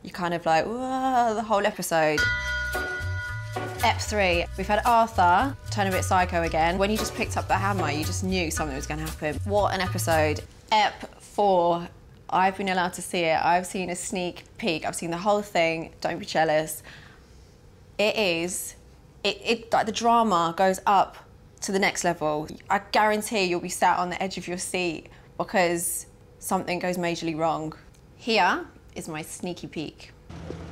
you're kind of like, whoa, the whole episode. Ep 3, we've had Arthur turn a bit psycho again. When he just picked up the hammer, you just knew something was going to happen. What an episode. Ep 4, I've been allowed to see it. I've seen a sneak peek. I've seen the whole thing. Don't be jealous. Like the drama goes up to the next level. I guarantee you'll be sat on the edge of your seat because something goes majorly wrong. Here is my sneaky peek.